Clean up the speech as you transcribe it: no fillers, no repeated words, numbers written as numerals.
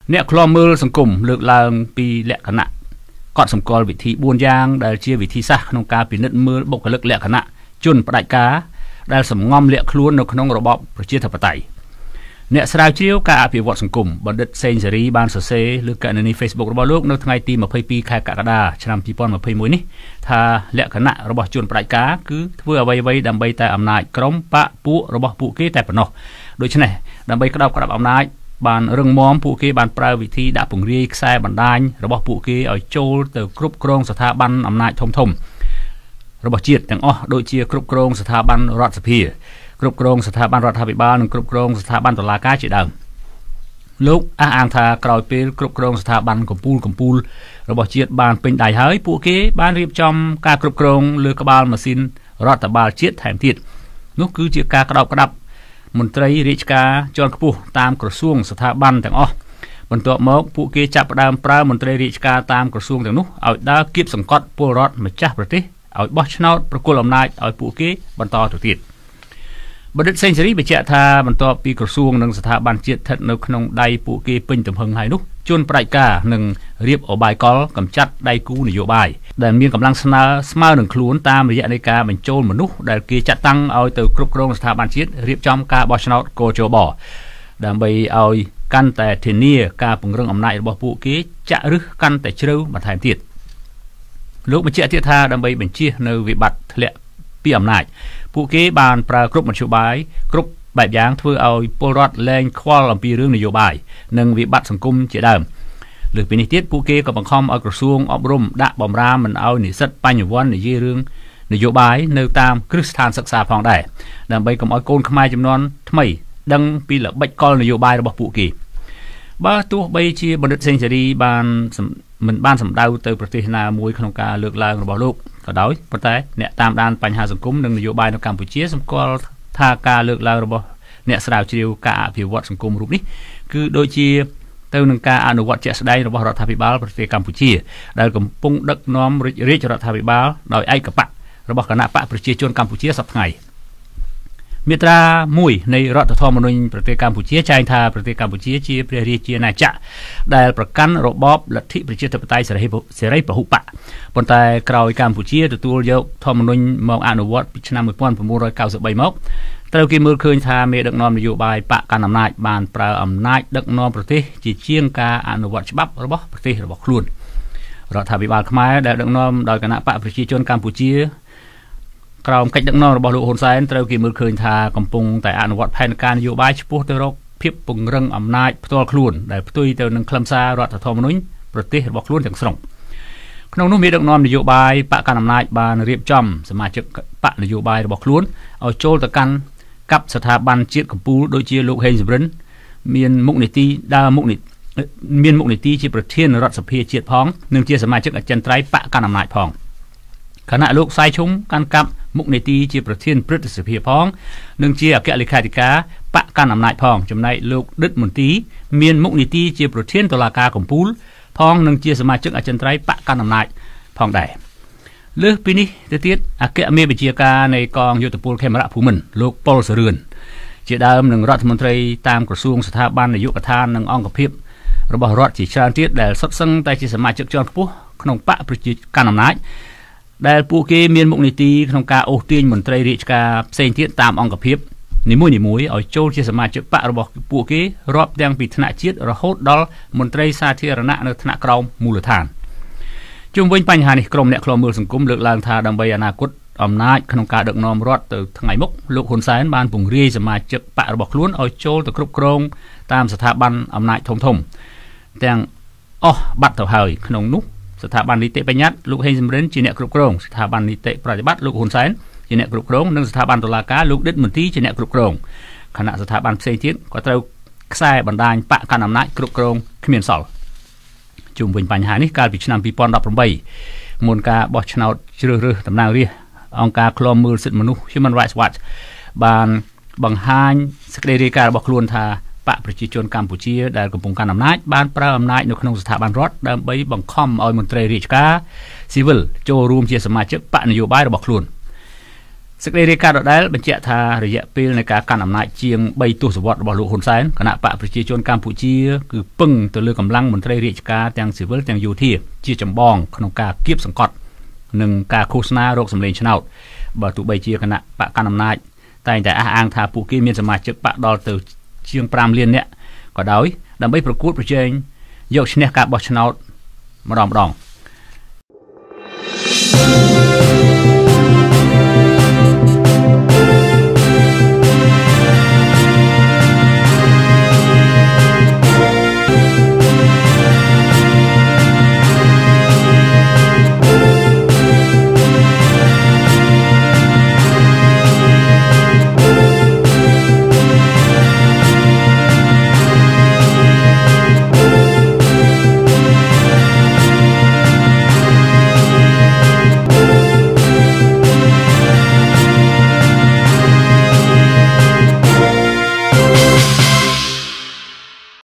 អ្នកខ្លមមើលសង្គមលើកឡើងពីលក្ខណៈកត់សម្គាល់វិធី4យ៉ាងដែលជាវិធីសាស្ត្រក្នុងការពិនិត្យមើលបុគ្គលិកលក្ខណៈជនផ្ដាច់ការដែលសម្ងំលាក់ខ្លួននៅក្នុងរបបប្រជាធិបតេយ្យអ្នកស្រាវជ្រាវការអភិវឌ្ឍសង្គមបណ្ឌិតសេងសេរីបានសរសេរលើកណនី Facebook របស់លោកនៅថ្ងៃទី22ខែកក្កដាឆ្នាំ2021នេះថាលក្ខណៈរបស់ជនផ្ដាច់ការគឺធ្វើអ្វីៗដើម្បីតែអំណាចក្រុមបកពួករបស់ពួកគេតែប៉ុណ្ណោះដូច្នេះដើម្បីក្តាប់អំណាចបានរឹងមាំពួកគេបានប្រើវិធីដាក់ពង្រាយខ្សែបណ្ដាញរបស់ពួកគេឲ្យចូលទៅគ្រប់គ្រងស្ថាប័នអំណាចធំរបស់ជាតិទាំងអស់ដូចជាគ្រប់គ្រងស្ថាប័នរដ្ឋសភាគ្រប់គ្រងស្ថាប័នរដ្ឋាភិបាលនិងគ្រប់គ្រងស្ថាប័នតុលាការជាដើមលោកអះអាងថាក្រោយពេលគ្រប់គ្រងស្ថាប័នកម្ពុជារបស់ជាតិបានពេញដៃហើយពួកគេបានរៀបចំការគ្រប់គ្រងលើក្បាលម៉ាស៊ីនរដ្ឋបាលជាតិថែមទៀតនោះគឺជាការក្តាប់មន្ត្រីរាជការជាន់ខ្ពស់តាមក្រសួងស្ថាប័នទាំងអស់បន្ទាប់មកពួកគេចាប់ផ្ដើមប្រើមន្ត្រីរាជការតាមក្រសួងទាំងនោះឲ្យដើរគៀបសង្កត់ពលរដ្ឋម្ចាស់ប្រទេសឲ្យបោះឆ្នោតប្រគល់អំណាចឲ្យពួកគេបន្តទៅទៀតបណ្ឌិតសេងសេរីបញ្ជាក់ថាបន្ទាប់ពីក្រសួងនិងស្ថាប័នជាតិស្ថិតនៅក្នុងដៃពួកគេពេញទំហឹងហើយនោះជនផ្ដាច់ការនឹងរៀបអបាយកលកម្ចាត់ដៃគូនយោបាយដែលមានកម្លាំងស្មើនឹងខ្លួនតាមរយៈនៃការបញ្ចូលមនុស្សដែលគេចាត់តាំងឲ្យទៅគ្រប់គ្រងស្ថាប័នជាតិរៀបចំការបោះឆ្នោតកោជបដើម្បីឲ្យកាន់តែធានាការពង្រឹងអំណាចរបស់ពួកគេចាក់ឫសកាន់តែជ្រៅបន្ថែមទៀតលោកបញ្ជាក់ទៀតថាដើម្បីបញ្ជៀសនៅវិបត្តិធ្លាក់ពីអំណាចពួកគេបានប្រើគ្រប់មធ្យោបាយគ្រប់បែបយ៉ាងធ្វើឲ្យពលរដ្ឋលែងខ្វល់អំពីរឿងនយោបាយនិងវិបត្តិសង្គមជាដើមលើសពីនេះទៀតពួកគេក៏បង្ខំឲ្យក្រសួងអប់រំដាក់បម្រាមមិនឲ្យនិស្សិតបញ្ញវន្តនិយាយរឿងនយោបាយនៅតាមគ្រឹះស្ថានសិក្សាផងដែរដើម្បីកុំឲ្យកូនខ្មែរចំនួនថ្មីដឹងពីល្បិចកលនយោបាយរបស់ពួកគេបើទោះបីជាបណ្ឌិតសេងសេរីមិនបានសម្ដៅទៅប្រទេសណាមួយក្នុងការលើកឡើងរបស់លោកក៏ដោយប៉ុន្តែអ្នកតាមដានបញ្ហាសង្គមនិងនយោបាយនៅកម្ពុជាសម្គាល់ថាការលើកឡើងរបស់អ្នកស្រាវជ្រាវការអភិវឌ្ឍសង្គមរូបនេះគឺដូចជាទៅនឹងការអនុវត្តជាក់ស្ដែងរបស់រដ្ឋាភិបាលប្រទេសកម្ពុជាដែលកំពុងដឹកនាំរាជរដ្ឋាភិបាលដោយឯកបករបស់គណៈបកប្រជាជនកម្ពុជាសប្តាហ៍ថ្ងៃមាត្រា1នៃរដ្ឋធម្មនុញ្ញប្រទេសកម្ពុជាចែងថាប្រទេសកម្ពុជាជាព្រះរាជាណាចក្រដែលប្រកាន់របបលទ្ធិប្រជាធិបតេយ្យសេរីពហុបកប៉ុន្តែក្រោយកម្ពុជាទទួលយកធម្មនុញ្ញមកអនុវត្តពីឆ្នាំ1993មកត្រូវគេមើលឃើញថាមេដឹកនាំនយោបាយបកកណ្ដាលអំណាចបានប្រើអំណាចដឹកនាំប្រទេសជាជាងការអនុវត្តច្បាប់របស់ប្រទេសរបស់ខ្លួនរដ្ឋាភិបាលខ្មែរដែលដឹកនាំដោយគណៈបកប្រជាជនកម្ពុជាក្រោមកិច្ចដឹកនាំរបស់លោកហ៊ុនសែនត្រូវគេមើលឃើញថាកំពុងតែអនុវត្តផែនការនយោបាយឆ្ពោះទៅរកភាពពង្រឹងអំណាចផ្ទាល់ខ្លួនដែលផ្ទុយទៅនឹងខ្លឹមសាររដ្ឋធម្មនុញ្ញប្រទេសរបស់ខ្លួនទាំងស្រុងក្នុងនោះមេដឹកនាំនយោបាយបកកណ្ដាលអំណាចបានរៀបចំសមាជិកបកនយោបាយរបស់ខ្លួនឲ្យចូលទៅកាន់កັບស្ថាប័នជាតិកម្ពុជាដូចជាលោកហេងសំរិនមានមុខនីតិជាប្រធានរដ្ឋសភាជាតិផងនិងជាសមាជិកអចិន្ត្រៃយ៍បកកណ្ដាលអំណាចផងគណៈលោកសៃឈុំកាន់កាប់មុខនីតិជាប្រធានព្រឹទ្ធសភាផងនិងជាអគ្គលេខាធិការបកកណ្ដាលអំណាចផងចំណែកលោកឌិតមន្ទីមានមុខនីតិជាប្រធានតុលាការកំពូលផងនិងជាសមាជិកអចិន្ត្រៃយ៍បកកណ្ដាលអំណាចផងដែរលើសពីនេះទៅទៀតអគ្គមេបញ្ជាការនៃកងយោធពលខេមរៈភូមិន្ទលោកប៉ុលសរឿនជាដើមនឹងរដ្ឋមន្ត្រីតាមក្រសួងស្ថាប័ននយោបាយកថានិងអង្គភាពរបស់រដ្ឋជាច្រើនទៀតដែលសុទ្ធសឹងតែជាសមាជិកជាន់ខ្ពស់ក្នុងបកប្រជាកណ្ដាលអំណាចដែលពួកគេមានមុខនីតិក្នុងការអូសទាញមន្ត្រីរាជការផ្សេងទៀតតាមអង្គភាពនីមួយៗឲ្យចូលជាសមាជិកបករបស់ពួកគេរាប់ទាំងពីថ្នាក់ជាតិរហូតដល់មន្ត្រីសាធារណៈនៅថ្នាក់ក្រោមមូលដ្ឋានជុំវិញបញ្ហានេះក្រុមអ្នកខ្លំមើលសង្គមលើកឡើងថាដើម្បីអនាគតអំណាចក្នុងការដឹកនាំរដ្ឋទៅថ្ងៃមុខលោកហ៊ុនសែនបានពង្រាយសមាជិកបករបស់ខ្លួនឲ្យចូលទៅគ្រប់គ្រងតាមស្ថាប័នអំណាចធំទាំងអស់បាត់ទៅហើយក្នុងនោះស្ថាប័ននីតិបញ្ញត្តិលោកហេងសំរិនជាអ្នកគ្រប់គ្រងស្ថាប័ននីតិប្រតិបត្តិលោកហ៊ុនសែនជាអ្នកគ្រប់គ្រងនិងស្ថាប័នតុលាការលោកឌិតមន្ទីជាអ្នកគ្រប់គ្រងខណៈស្ថាប័នផ្សេងទៀតក៏ត្រូវខ្សែបណ្ដាញបកកណ្ដាលអំណាចគ្រប់គ្រងគ្មានសល់ជុំវិញបញ្ហានេះកាលពីឆ្នាំ2018មុនការបោះឆ្នោតជ្រើសរើសតំណាងរាស្ត្រអង្គការឃ្លាំមើលសិទ្ធិមនុស្ស Human Rights Watch បានបង្ហាញសេចក្តីរាយការណ៍របស់ខ្លួនថាបកប្រជាជនកម្ពុជាដែលកំពុងកាន់អំណាចបានប្រើអំណាចនៅក្នុងស្ថាប័នរដ្ឋដើម្បីបង្ខំឲ្យមន្ត្រីរាជការស៊ីវិលចូលរួមជាសមាជិកបកនយោបាយរបស់ខ្លួនសេចក្តីរាយការណ៍ដដែលបញ្ជាក់ថារយៈពេលនៃការកាន់អំណាចជាង3ទសវត្សរ៍របស់លោកហ៊ុនសែនគណៈបកប្រជាជនកម្ពុជាគឺពឹងទៅលើកម្លាំងមន្ត្រីរាជការទាំងស៊ីវិលទាំងយោធាជាចម្បងក្នុងការគៀបសង្កត់និងការឃោសនារកសម្លេងឆ្នោតបើទោះបីជាគណៈបកកាន់អំណាចតែងតែអះអាងថាពួកគេមានសមាជិកបកដល់ទៅជាង5លាននាក់ក៏ដោយដើម្បីប្រកួតប្រជែងយកឈ្នះការបោះឆ្នោតម្ដង